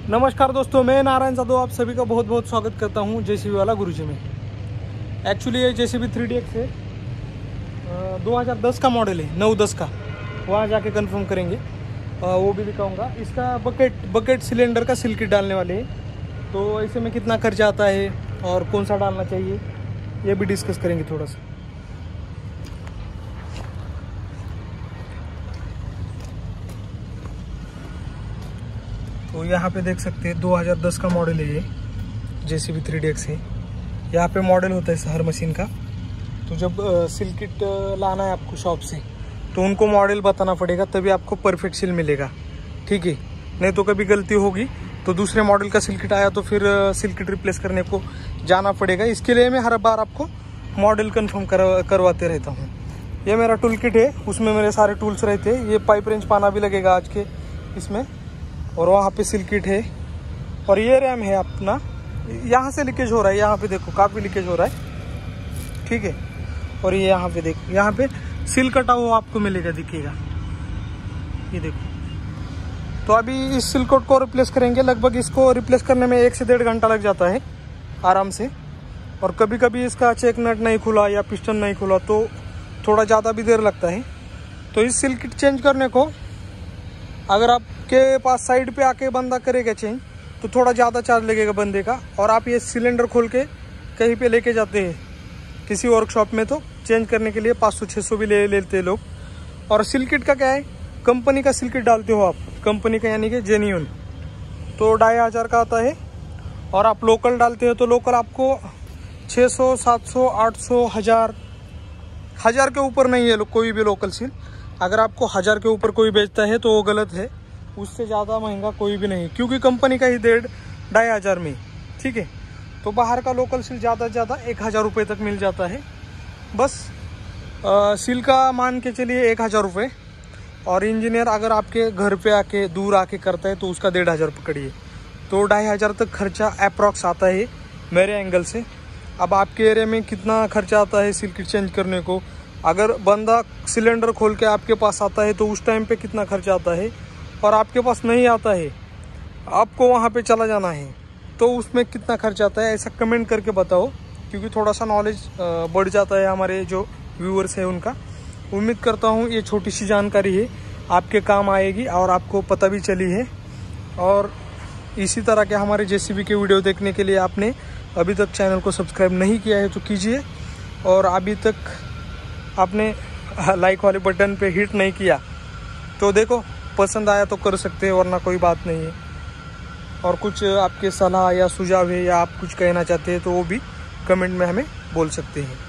नमस्कार दोस्तों, मैं नारायण जादव आप सभी का बहुत बहुत स्वागत करता हूं जेसीबी वाला गुरुजी में। एक्चुअली ये जेसीबी 3DX है, 2010 का मॉडल है, 9-10 का। वहां जाके कंफर्म करेंगे, वो भी दिखाऊंगा। इसका बकेट सिलेंडर का सिल किट डालने वाले हैं, तो ऐसे में कितना खर्चा आता है और कौन सा डालना चाहिए ये भी डिस्कस करेंगे थोड़ा सा। तो यहाँ पे देख सकते हैं 2010 का मॉडल है ये जेसीबी 3DX है। यहाँ पे मॉडल होता है हर मशीन का। तो जब सिल किट लाना है आपको शॉप से, तो उनको मॉडल बताना पड़ेगा, तभी आपको परफेक्ट सिल मिलेगा, ठीक है। नहीं तो कभी गलती होगी तो दूसरे मॉडल का सिल किट आया तो फिर सिल किट रिप्लेस करने को जाना पड़ेगा। इसके लिए मैं हर बार आपको मॉडल कन्फर्म करवाते रहता हूँ। ये मेरा टूल किट है, उसमें मेरे सारे टूल्स रहते हैं। ये पाइप रेंच पाना भी लगेगा आज के इसमें, और वहाँ पे सिल किट है। और ये रैम है अपना, यहाँ से लीकेज हो रहा है, यहाँ पे देखो काफ़ी लीकेज हो रहा है, ठीक है। और ये यहाँ पे देखो, यहाँ पे सिल कटा हुआ आपको मिलेगा, दिखेगा, ये देखो। तो अभी इस सिल कोट को रिप्लेस करेंगे। लगभग इसको रिप्लेस करने में 1 से 1.5 घंटा लग जाता है आराम से। और कभी कभी इसका चेक नट नहीं खुला या पिस्टन नहीं खुला तो थोड़ा ज़्यादा भी देर लगता है। तो इस सिल किट चेंज करने को अगर आपके पास साइड पे आके बंदा करेगा चेंज तो थोड़ा ज़्यादा चार्ज लगेगा बंदे का। और आप ये सिलेंडर खोल के कहीं पे लेके जाते हैं किसी वर्कशॉप में, तो चेंज करने के लिए 500-600 भी ले लेते हैं लोग। और सिल किट का क्या है, कंपनी का सिल किट डालते हो आप, कंपनी का यानी कि जेन्युइन, तो 2500 का आता है। और आप लोकल डालते हो तो लोकल आपको 600, 700, 800, 1000 के ऊपर नहीं है कोई भी लोकल सिल। अगर आपको 1000 के ऊपर कोई बेचता है तो वो गलत है, उससे ज़्यादा महंगा कोई भी नहीं, क्योंकि कंपनी का ही 1,500 में, ठीक है। तो बाहर का लोकल सिल ज़्यादा से ज़्यादा 1000 रुपये तक मिल जाता है बस। सिल का मान के चलिए 1000 रुपये। और इंजीनियर अगर आपके घर पे आके दूर आके करता है तो उसका 1500 पकड़िए, तो 2500 तक खर्चा अप्रॉक्स आता है मेरे एंगल से। अब आपके एरिया में कितना खर्चा आता है सिल किट चेंज करने को, अगर बंदा सिलेंडर खोल के आपके पास आता है तो उस टाइम पे कितना खर्चा आता है, और आपके पास नहीं आता है, आपको वहाँ पे चला जाना है तो उसमें कितना खर्चा आता है, ऐसा कमेंट करके बताओ, क्योंकि थोड़ा सा नॉलेज बढ़ जाता है हमारे जो व्यूअर्स है उनका। उम्मीद करता हूँ ये छोटी सी जानकारी है आपके काम आएगी और आपको पता भी चली है। और इसी तरह के हमारे जेसीबी के वीडियो देखने के लिए आपने अभी तक चैनल को सब्सक्राइब नहीं किया है तो कीजिए, और अभी तक आपने लाइक वाले बटन पे हिट नहीं किया तो देखो पसंद आया तो कर सकते हैं, वरना कोई बात नहीं है। और कुछ आपके सलाह या सुझाव है या आप कुछ कहना चाहते हैं तो वो भी कमेंट में हमें बोल सकते हैं।